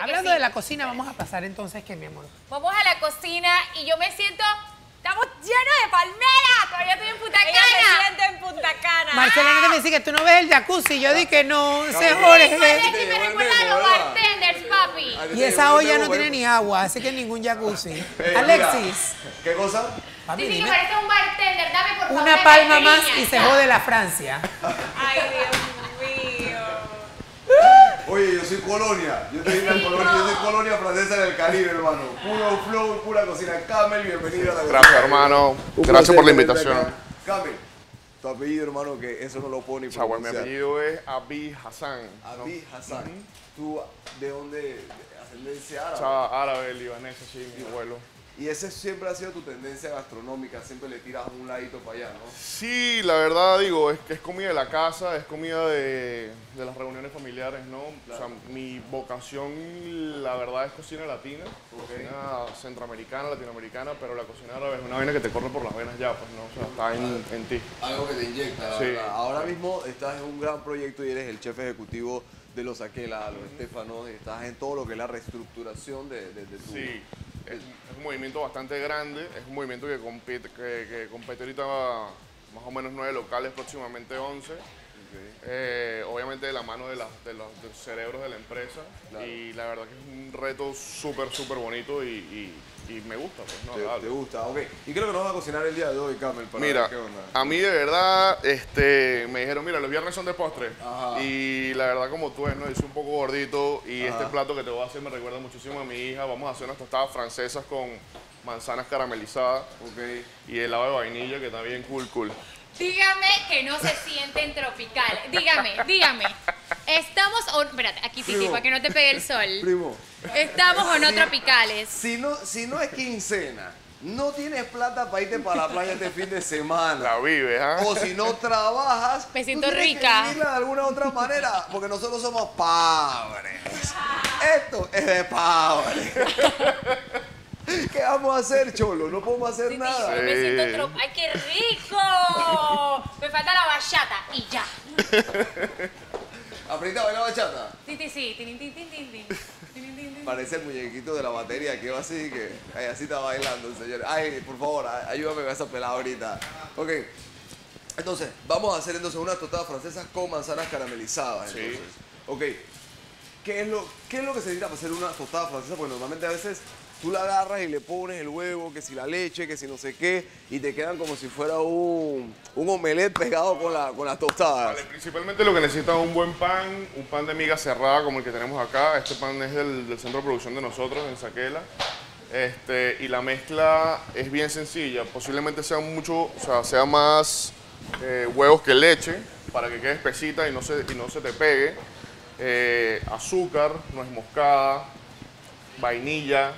Hablando de la cocina, vamos a pasar entonces, ¿qué, mi amor? Vamos a la cocina y yo me siento... Estamos llenos de palmeras. Todavía estoy en Punta Cana. Ella se siente en Punta Cana. Marcela, no te me dice que tú no ves el jacuzzi. Yo dije que no, ese es Jorge. Alexis me recuerda a los bartenders, papi. Y esa olla no tiene ni agua, así que ningún jacuzzi. Alexis. ¿Qué cosa? Papi, Dice que dime. parece un bartender. Dame, por favor, Una palma caipirinha. más y se jode la Francia. Ay, Dios mío. Oye, yo soy Colonia. Yo soy Colonia francesa del Caribe, hermano. Puro flow, pura cocina. Camel, bienvenido a la cocina. Gracias, hermano. Un Gracias por la placer tenerte invitación. acá. Camel, tu apellido, hermano, que eso no lo puedo ni Chagua, mi pronunciar. apellido es Abi Hassan. Abi Hassan. ¿Tú de dónde? ¿De ascendencia árabe? Chava árabe, libanesa, sí, mi abuelo. Y esa siempre ha sido tu tendencia gastronómica, siempre le tiras un ladito para allá, ¿no? Sí, la verdad, digo, es que es comida de la casa, es comida de las reuniones familiares, ¿no? Claro. O sea, mi vocación, la verdad, es cocina latina, cocina centroamericana, latinoamericana, pero la cocina árabe es una vaina que te corre por las venas ya, pues, ¿no? O sea, está en ti. Algo que te inyecta, Sí. ¿verdad? Ahora mismo estás en un gran proyecto y eres el chef ejecutivo de los Aquela, los Estefanos, y estás en todo lo que es la reestructuración de tu... Sí, es un movimiento bastante grande, es un movimiento que compite ahorita más o menos 9 locales, próximamente 11. Obviamente de la mano de los cerebros de la empresa. Claro. Y la verdad que es un reto súper bonito y me gusta, pues, ¿no? ¿Te Dale. gusta? Ok. ¿Y qué es lo que nos vas a cocinar el día de hoy, Camel? Para Mira, ver qué onda. a mí de verdad me dijeron, mira, los viernes son de postre. Ajá. Y la verdad, como tú ves, ¿no? Yo soy un poco gordito y Ajá. este plato que te voy a hacer me recuerda muchísimo a mi hija. Vamos a hacer unas tostadas francesas con manzanas caramelizadas Ok. y helado de vainilla, que está bien cool. Dígame que no se sienten tropical. Dígame. Estamos o... Espérate, aquí Titi, Primo. para que no te pegue el sol. Primo, ¿Estamos o no Sí. tropicales? si no es quincena, no tienes plata para irte para la playa este fin de semana. La vives, ¿ah? O si no trabajas, Me siento tú tienes rica. que vivirla de alguna otra manera, porque nosotros somos pobres. Esto es de pobres. ¿Qué vamos a hacer, cholo? No podemos hacer Titi, nada. yo me siento Sí. ¡ay, qué rico! Me falta la bachata y ya. ¿Aprendiste a bailar bachata? Titi, sí. Tin. Parece el muñequito de la batería que va así, que ay, así está bailando el señor. Ay, por favor, ayúdame a esa pelada ahorita. Ok, entonces, vamos a hacer unas tostadas francesas con manzanas caramelizadas. Sí. Entonces, ok, ¿qué es lo que se necesita para hacer una tostada francesa? Porque normalmente a veces tú la agarras y le pones el huevo, que si la leche, que si no sé qué, y te quedan como si fuera un omelette pegado con las tostadas. Vale, principalmente lo que necesitas es un buen pan, un pan de miga cerrada como el que tenemos acá. Este pan es del centro de producción de nosotros, en Saquela. Y la mezcla es bien sencilla. Posiblemente sea más huevos que leche para que quede espesita y no se te pegue. Azúcar, nuez moscada, vainilla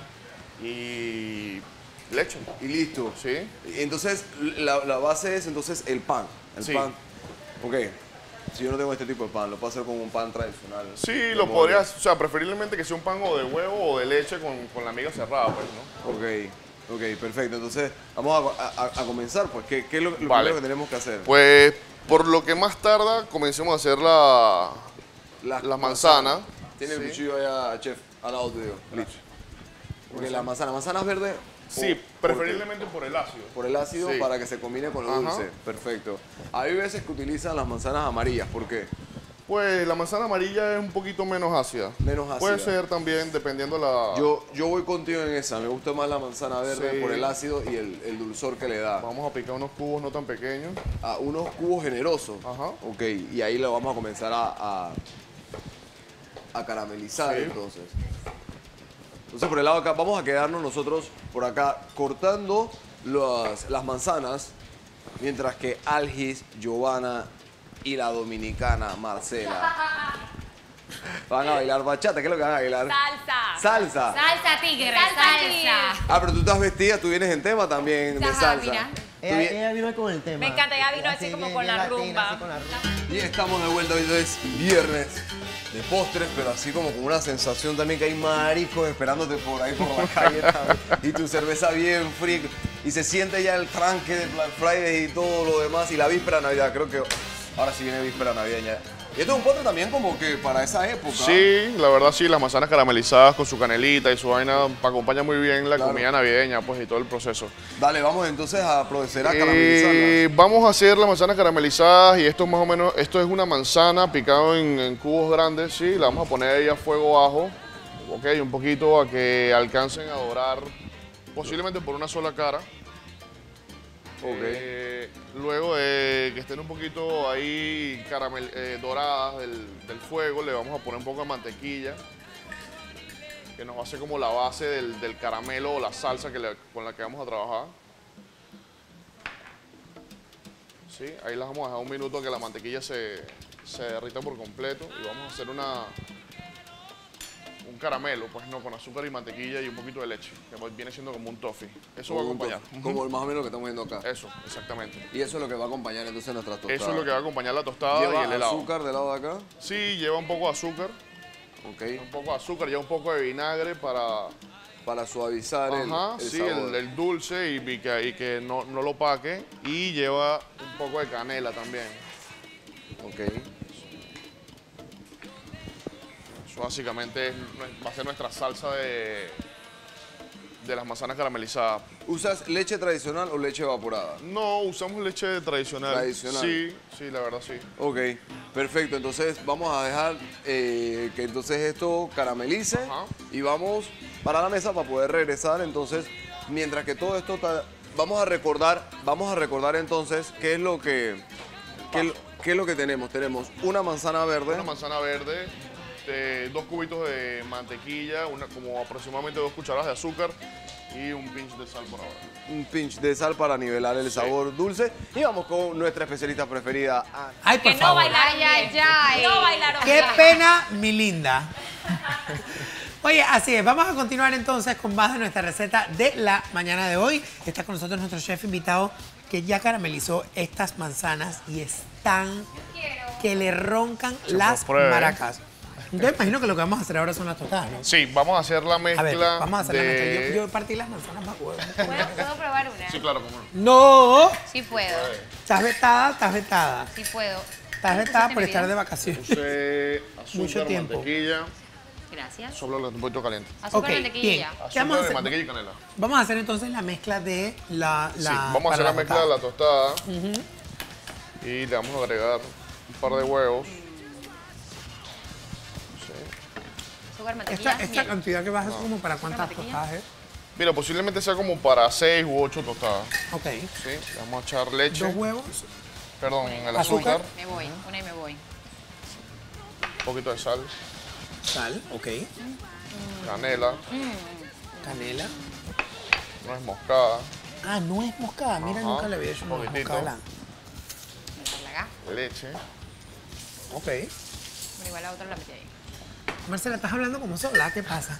y leche. Y listo. ¿Sí? Entonces, la base es entonces el pan. El Sí. pan. Ok. Si yo no tengo este tipo de pan, lo puedo hacer con un pan tradicional. Sí, lo podrías, o sea, preferiblemente que sea un pan o de huevo o de leche con la miga cerrada, pues, ¿no? Ok, perfecto. Entonces, vamos a comenzar, pues. ¿Qué es lo Vale. primero que tenemos que hacer? Pues, por lo que más tarda, comencemos a hacer las manzanas. Tiene el Sí. cuchillo allá, chef, al lado tuyo. Listo. Porque las manzanas verdes. Sí, preferiblemente por el ácido. Por el ácido Sí. para que se combine con lo Ajá. dulce. Perfecto. Hay veces que utilizan las manzanas amarillas. ¿Por qué? Pues la manzana amarilla es un poquito menos ácida. Menos ácida. Puede ser también, dependiendo la... Yo voy contigo en esa. Me gusta más la manzana verde Sí. por el ácido y el dulzor que le da. Vamos a picar unos cubos no tan pequeños. A unos cubos generosos. Ajá. Ok, y ahí lo vamos a comenzar a caramelizar Sí. entonces. Entonces por el lado acá, vamos a quedarnos nosotros por acá cortando las manzanas, mientras que Algis, Giovanna y la dominicana Marcela van a bailar bachata. ¿Qué es lo que van a bailar? Salsa. Salsa. Salsa tigre, Salsa. Ah, pero tú estás vestida, tú vienes en tema también de Ajá, salsa. mira. Tú vi- Ella vino con el tema. Me encanta, ella vino así como con la latina, rumba. así con la rumba. Y estamos de vuelta, hoy es viernes de postres, pero así como con una sensación también que hay maricos esperándote por ahí por la calle también. Y tu cerveza bien fría y se siente ya el tranque de Black Friday y todo lo demás y la víspera de Navidad. Creo que ahora sí viene víspera navideña. Y esto es un postre también como que para esa época. Sí, la verdad sí, las manzanas caramelizadas con su canelita y su vaina acompaña muy bien la comida navideña, pues, y todo el proceso. Dale, vamos entonces a proceder a caramelizarlas. Vamos a hacer las manzanas caramelizadas y esto más o menos, esto es una manzana picada en cubos grandes, sí, la vamos a poner ahí a fuego bajo, ok, un poquito a que alcancen a dorar, posiblemente por una sola cara. Luego de que estén un poquito ahí doradas del fuego, le vamos a poner un poco de mantequilla, que nos va a hacer como la base del caramelo o la salsa con la que vamos a trabajar. Sí, ahí las vamos a dejar un minuto a que la mantequilla se derrita por completo y vamos a hacer un caramelo, pues no, con azúcar y mantequilla y un poquito de leche, que viene siendo como un toffee. Eso va a acompañar. Como más o menos lo que estamos viendo acá. Eso, exactamente. Y eso es lo que va a acompañar entonces nuestras tostadas. Eso es lo que va a acompañar la tostada y el helado. azúcar del lado de acá? Sí, lleva un poco de azúcar. Ok. Un poco de azúcar, lleva un poco de vinagre Para suavizar el sabor. el dulce y que no lo opaque. Y lleva un poco de canela también. Ok. Eso básicamente va a ser nuestra salsa de las manzanas caramelizadas. ¿Usas leche tradicional o leche evaporada? No, usamos leche tradicional. Tradicional. Sí, la verdad sí. Ok, perfecto. Entonces vamos a dejar que entonces esto caramelice. Ajá. Y vamos para la mesa para poder regresar. Entonces, mientras que todo esto está, vamos a recordar entonces qué es lo que tenemos. Tenemos una manzana verde. Una manzana verde, 2 cubitos de mantequilla, como aproximadamente 2 cucharadas de azúcar y un pinch de sal por ahora. Un pinch de sal para nivelar el sabor dulce. Y vamos con nuestra especialista preferida, Ana. Ay, por Que no favor. bailaron Ay, bien. ay, ay. No bailaron Qué bien. pena, mi linda. Oye, así es. Vamos a continuar entonces con más de nuestra receta de la mañana de hoy. Está con nosotros nuestro chef invitado que ya caramelizó estas manzanas y están que le roncan las pruebe. maracas. Yo imagino que lo que vamos a hacer ahora son las tostadas, ¿no? Sí, vamos a hacer la mezcla. A ver, vamos a hacer la de... mezcla. Yo partí las manzanas más huevos. ¿Puedo probar una? Sí, claro, cómo no. No, Sí puedo, estás vetada, estás vetada. sí puedo. Estás vetada por estar de vacaciones. Puse azúcar, Mucho tiempo. mantequilla, Gracias. solo un poquito caliente. Azúcar, Ok, mantequilla. bien. ¿Qué vamos a Azúcar, hacer? mantequilla y canela. Vamos a hacer entonces la mezcla de la Sí, vamos a para hacer la mezcla de tostada. la tostada y le vamos a agregar un par de huevos. Azúcar, mantequilla, Esta miel. cantidad que vas a hacer como para cuántas mantequilla. tostadas es. Mira, posiblemente sea como para 6 u 8 tostadas. Ok. Sí, le vamos a echar leche, 2 huevos. perdón, el azúcar. azúcar, Me voy, una y me voy. un poquito de sal, Sal, ok. canela, Canela. nuez moscada, Ah, nuez moscada. Mira, Ajá, nunca le había hecho nuez poquitito. moscada. Meterla acá. leche. Ok. Bueno, igual la otra la metí ahí. Marcela, ¿estás hablando como sola? ¿Qué pasa?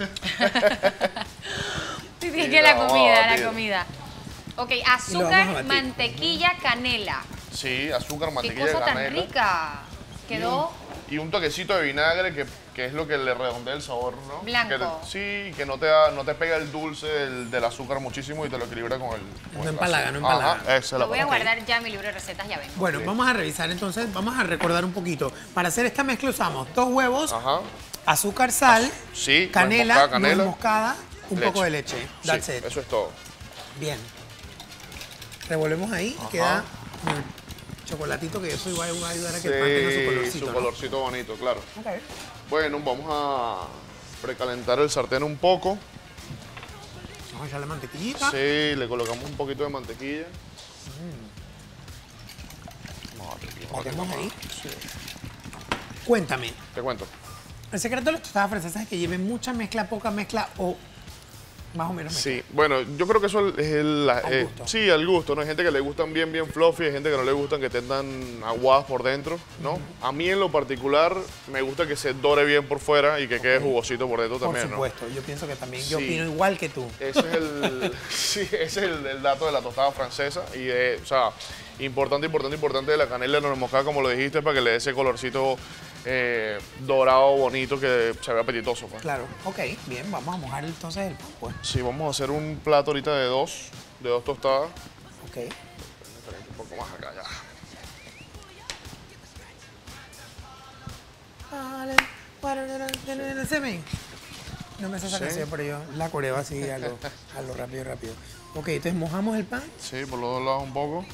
Sí, Y que la la vamos a comida, batir. la comida. Ok, Y lo vamos a azúcar, batir. mantequilla, canela. Sí, azúcar, Qué mantequilla, cosa tan canela. rica. Quedó Y un toquecito de vinagre que es lo que le redondea el sabor, ¿no? Blanco. Que no te pega el dulce del azúcar muchísimo y te lo equilibra con el... No empalaga, no Ajá, empalaga. esa es la lo voy a palabra. guardar ya en mi libro de recetas, ya vengo. Bueno, vamos a revisar entonces, vamos a recordar un poquito. Para hacer esta mezcla usamos 2 huevos, Ajá. azúcar, sal, Sí, nuez canela, moscada, canela, nuez moscada, un leche. poco de leche. That's Sí, it. eso es todo. Bien. Revolvemos ahí y queda el chocolatito que eso igual va a ayudar a que el pan tenga su colorcito. su ¿no? colorcito bonito, claro. Ok. Bueno, vamos a precalentar el sartén un poco. Vamos a echarle mantequillita. Sí, le colocamos un poquito de mantequilla. Metemos ahí. Cuéntame, Te cuento. el secreto de las tostadas francesas es que lleven mucha mezcla, poca mezcla o más o menos mezcla. Sí, bueno, yo creo que eso es Al gusto. sí, al gusto, ¿no? Hay gente que le gustan bien fluffy, hay gente que no le gustan que tengan aguadas por dentro, ¿no? A mí en lo particular me gusta que se dore bien por fuera y que quede jugosito por dentro Por también, supuesto, yo pienso que también, yo Sí. opino igual que tú. ¿no? Ese es el, sí, ese es el dato de la tostada francesa y o sea, importante de la canela no moscada, como lo dijiste, para que le dé ese colorcito dorado, bonito, que se ve apetitoso, pues. Claro, ok, bien, vamos a mojar entonces el pan, pues. Sí, vamos a hacer un plato ahorita de dos tostadas. Ok. Un poco más acá ya. semen. No me sé esa canción, pero yo la coreo así a lo rápido. Ok, entonces mojamos el pan Sí, por los dos lados un poco.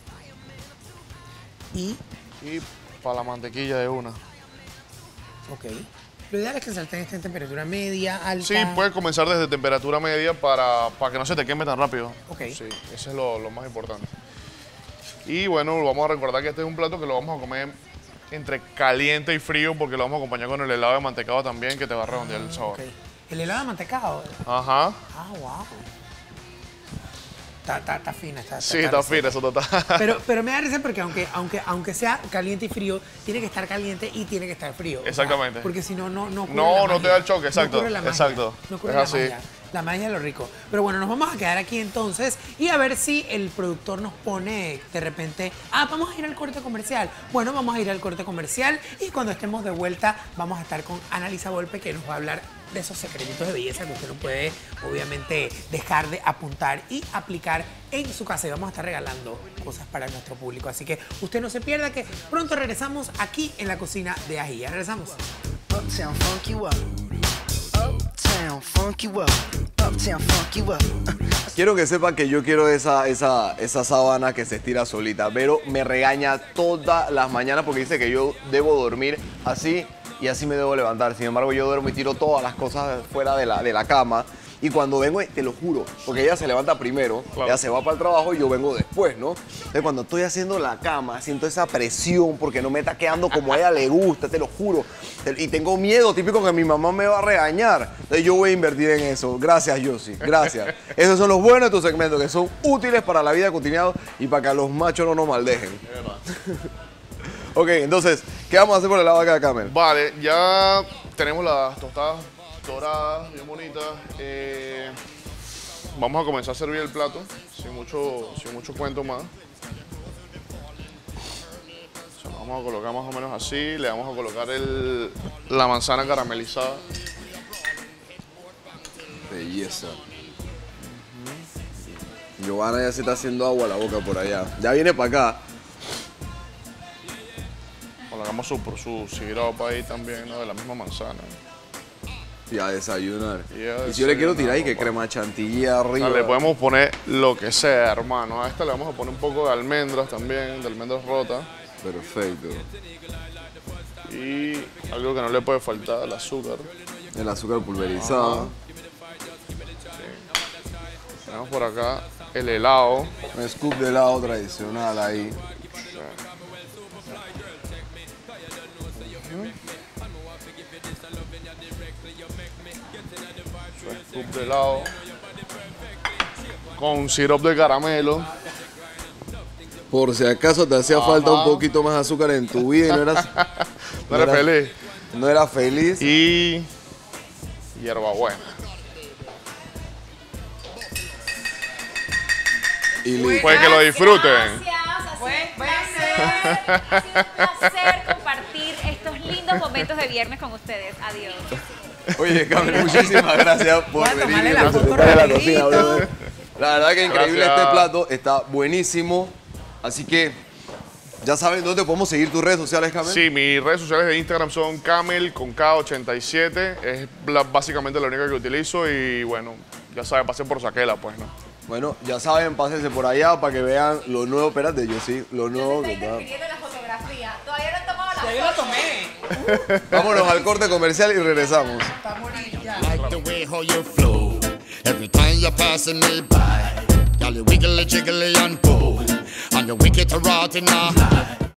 y, Y para la mantequilla de una. ok. Lo ideal es que el sartén esté en temperatura media, alta. Sí, puedes comenzar desde temperatura media para que no se te queme tan rápido. Ok. Sí, eso es lo más importante. Y bueno, vamos a recordar que este es un plato que lo vamos a comer entre caliente y frío porque lo vamos a acompañar con el helado de mantecado también que te va a redondear el sabor. Ok. El helado de mantecado. Ajá. Ah, wow. Está fina, Sí, está fina, eso total. Pero me da risa porque aunque sea caliente y frío, tiene que estar caliente y tiene que estar frío. O sea, Exactamente. porque si no ocurre No, la no te magia. da el choque, exacto, No ocurre la magia. exacto. No ocurre Es la así. magia. La magia es lo rico. Pero bueno, nos vamos a quedar aquí entonces y a ver si el productor nos pone de repente, vamos a ir al corte comercial. Bueno, vamos a ir al corte comercial y cuando estemos de vuelta vamos a estar con Ana Lisa Volpe que nos va a hablar de esos secretitos de belleza que usted no puede obviamente dejar de apuntar y aplicar en su casa. Y vamos a estar regalando cosas para nuestro público. Así que usted no se pierda que pronto regresamos aquí en la cocina de Ají. Ya regresamos. Uptown funk you up. Uptown funk you up. Uptown funk you up. Quiero que sepan que yo quiero esa sábana que se estira solita, pero me regaña todas las mañanas porque dice que yo debo dormir así y así me debo levantar. Sin embargo, yo duermo y tiro todas las cosas fuera de la cama. Y cuando vengo, te lo juro, porque ella se levanta primero, Claro. ella se va para el trabajo y yo vengo después, ¿no? Entonces, cuando estoy haciendo la cama, siento esa presión porque no me está quedando como a ella le gusta, te lo juro. Y tengo miedo, típico que mi mamá me va a regañar. Entonces, yo voy a invertir en eso. Gracias, Yossi, gracias. Esos son los buenos de tus segmentos, que son útiles para la vida cotidiana y para que a los machos no nos maldejen. Ok, entonces, ¿qué vamos a hacer por el lado acá de Camel? Vale, ya tenemos las tostadas doradas, bien bonitas. Vamos a comenzar a servir el plato sin mucho cuento más. O sea, vamos a colocar más o menos así. Le vamos a colocar la manzana caramelizada. Belleza. Giovanna ya se está haciendo agua a la boca por allá. Ya viene para acá. Colocamos su siropa ahí también, ¿no? De la misma manzana. Y a desayunar. Y a Y si yo le quiero desayunar, tirar y que papá. crema chantilly O arriba. sea, le podemos poner lo que sea, hermano. A esta le vamos a poner un poco de almendras también, de almendras rotas. Perfecto. Y algo que no le puede faltar, el azúcar. El azúcar pulverizado. Ajá. Tenemos por acá el helado. Un scoop de helado tradicional ahí. Su scoop de helado. Con sirope de caramelo. Por si acaso te hacía falta un poquito más de azúcar en tu vida y no eras, No eres feliz. no eras feliz. Y hierbabuena. Y listo. Pues que lo disfruten. Gracias, ha sido un placer compartir estos lindos momentos de viernes con ustedes. Adiós. Oye, Camel, muchísimas gracias por Voy a venir tomarle y la foto presentar en la cocina, rapidito. brother. La verdad que increíble Gracias. este plato, está buenísimo. Así que ya saben dónde podemos seguir tus redes sociales, Camel. Sí, mis redes sociales de Instagram son Camel con K87. Es básicamente la única que utilizo. Y bueno, ya saben, pasen por Saquela, pues, ¿no? Bueno, ya saben, pásense por allá para que vean lo nuevo. Espérate, yo sí, lo nuevo que está. la fotografía. Todavía no he tomado la Ya yo la tomé. Vámonos al corte comercial y regresamos. Está bonita. Like the way how you flow every time you're passing me by. Girl, you wiggly jiggly and pull, and you wicked to rot in a